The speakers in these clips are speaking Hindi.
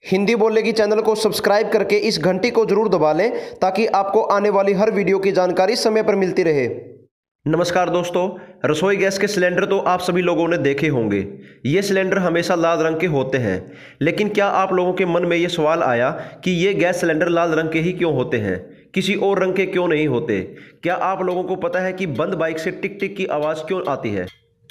हिंदी बोलेगी चैनल को सब्सक्राइब करके इस घंटी को जरूर दबा लें ताकि आपको आने वाली हर वीडियो की जानकारी समय पर मिलती रहे। नमस्कार दोस्तों, रसोई गैस के सिलेंडर तो आप सभी लोगों ने देखे होंगे। ये सिलेंडर हमेशा लाल रंग के होते हैं, लेकिन क्या आप लोगों के मन में ये सवाल आया कि ये गैस सिलेंडर लाल रंग के ही क्यों होते हैं, किसी और रंग के क्यों नहीं होते? क्या आप लोगों को पता है कि बंद बाइक से टिक टिक की आवाज़ क्यों आती है?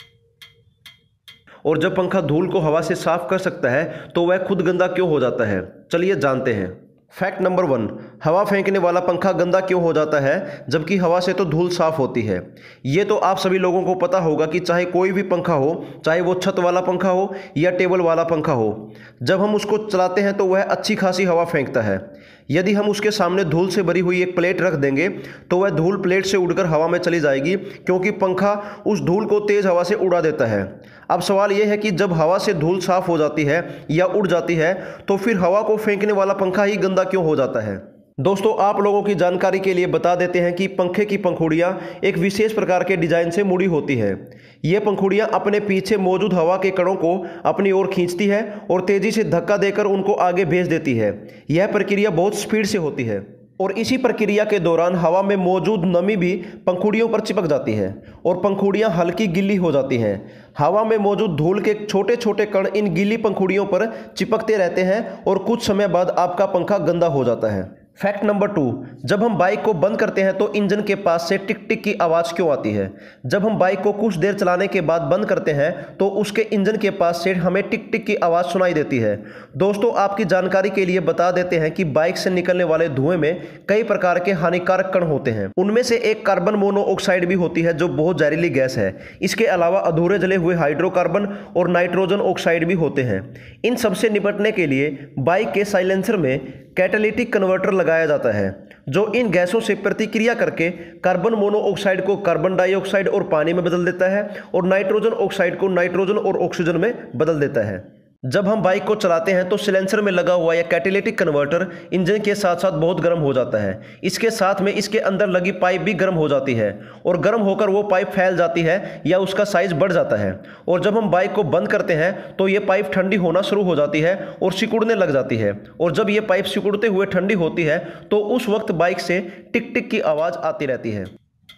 और जब पंखा धूल को हवा से साफ कर सकता है तो वह खुद गंदा क्यों हो जाता है? चलिए जानते हैं। फैक्ट नंबर 1, हवा फेंकने वाला पंखा गंदा क्यों हो जाता है जबकि हवा से तो धूल साफ होती है? ये तो आप सभी लोगों को पता होगा कि चाहे कोई भी पंखा हो, चाहे वो छत वाला पंखा हो या टेबल वाला पंखा हो, जब हम उसको चलाते हैं तो वह अच्छी खासी हवा फेंकता है। यदि हम उसके सामने धूल से भरी हुई एक प्लेट रख देंगे तो वह धूल प्लेट से उड़कर हवा में चली जाएगी, क्योंकि पंखा उस धूल को तेज हवा से उड़ा देता है। अब सवाल यह है कि जब हवा से धूल साफ हो जाती है या उड़ जाती है तो फिर हवा को फेंकने वाला पंखा ही गंदा क्यों हो जाता है? दोस्तों, आप लोगों की जानकारी के लिए बता देते हैं कि पंखे की पंखुड़ियां एक विशेष प्रकार के डिजाइन से मुड़ी होती है। ये पंखुड़ियां अपने पीछे मौजूद हवा के कणों को अपनी ओर खींचती है और तेजी से धक्का देकर उनको आगे भेज देती है। यह प्रक्रिया बहुत स्पीड से होती है और इसी प्रक्रिया के दौरान हवा में मौजूद नमी भी पंखुड़ियों पर चिपक जाती है और पंखुड़ियां हल्की गीली हो जाती हैं। हवा में मौजूद धूल के छोटे छोटे कण इन गीली पंखुड़ियों पर चिपकते रहते हैं और कुछ समय बाद आपका पंखा गंदा हो जाता है। फैक्ट नंबर 2, जब हम बाइक को बंद करते हैं तो इंजन के पास से टिक टिक की आवाज़ क्यों आती है? जब हम बाइक को कुछ देर चलाने के बाद बंद करते हैं तो उसके इंजन के पास से हमें टिक टिक की आवाज़ सुनाई देती है। दोस्तों, आपकी जानकारी के लिए बता देते हैं कि बाइक से निकलने वाले धुएं में कई प्रकार के हानिकारक कण होते हैं। उनमें से एक कार्बन मोनोऑक्साइड भी होती है जो बहुत जहरीली गैस है। इसके अलावा अधूरे जले हुए हाइड्रोकार्बन और नाइट्रोजन ऑक्साइड भी होते हैं। इन सबसे निपटने के लिए बाइक के साइलेंसर में कैटालिटिक कन्वर्टर लगाया जाता है जो इन गैसों से प्रतिक्रिया करके कार्बन मोनोऑक्साइड को कार्बन डाइऑक्साइड और पानी में बदल देता है और नाइट्रोजन ऑक्साइड को नाइट्रोजन और ऑक्सीजन में बदल देता है। जब हम बाइक को चलाते हैं तो सिलेंसर में लगा हुआ यह कैटालिटिक कन्वर्टर इंजन के साथ साथ बहुत गर्म हो जाता है। इसके साथ में इसके अंदर लगी पाइप भी गर्म हो जाती है और गर्म होकर वो पाइप फैल जाती है या उसका साइज बढ़ जाता है। और जब हम बाइक को बंद करते हैं तो ये पाइप ठंडी होना शुरू हो जाती है और सिकुड़ने लग जाती है। और जब ये पाइप सिकुड़ते हुए ठंडी होती है तो उस वक्त बाइक से टिक टिक की आवाज़ आती रहती है।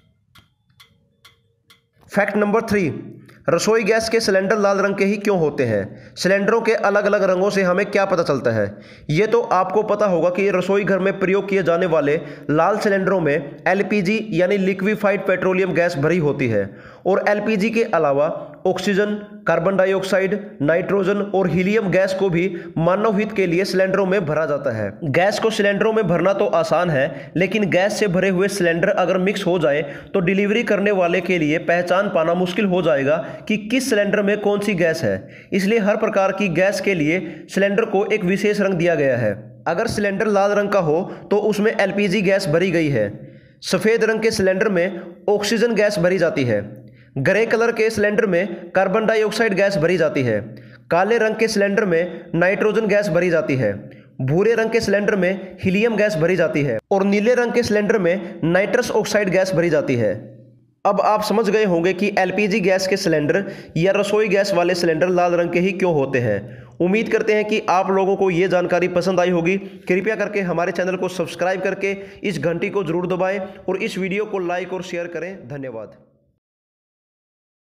फैक्ट नंबर 3, रसोई गैस के सिलेंडर लाल रंग के ही क्यों होते हैं? सिलेंडरों के अलग अलग रंगों से हमें क्या पता चलता है? ये तो आपको पता होगा कि रसोई घर में प्रयोग किए जाने वाले लाल सिलेंडरों में एलपीजी यानी लिक्विफाइड पेट्रोलियम गैस भरी होती है और एलपीजी के अलावा ऑक्सीजन, कार्बन डाइऑक्साइड, नाइट्रोजन और हीलियम गैस को भी मानव हित के लिए सिलेंडरों में भरा जाता है। गैस को सिलेंडरों में भरना तो आसान है, लेकिन गैस से भरे हुए सिलेंडर अगर मिक्स हो जाए तो डिलीवरी करने वाले के लिए पहचान पाना मुश्किल हो जाएगा कि किस सिलेंडर में कौन सी गैस है। इसलिए हर प्रकार की गैस के लिए सिलेंडर को एक विशेष रंग दिया गया है। अगर सिलेंडर लाल रंग का हो तो उसमें एलपीजी गैस भरी गई है। सफ़ेद रंग के सिलेंडर में ऑक्सीजन गैस भरी जाती है। ग्रे कलर के सिलेंडर में कार्बन डाइऑक्साइड गैस भरी जाती है। काले रंग के सिलेंडर में नाइट्रोजन गैस भरी जाती है। भूरे रंग के सिलेंडर में हीलियम गैस भरी जाती है और नीले रंग के सिलेंडर में नाइट्रस ऑक्साइड गैस भरी जाती है। अब आप समझ गए होंगे कि एलपीजी गैस के सिलेंडर या रसोई गैस वाले सिलेंडर लाल रंग के ही क्यों होते हैं। उम्मीद करते हैं कि आप लोगों को ये जानकारी पसंद आई होगी। कृपया करके हमारे चैनल को सब्सक्राइब करके इस घंटी को जरूर दबाएं और इस वीडियो को लाइक और शेयर करें। धन्यवाद।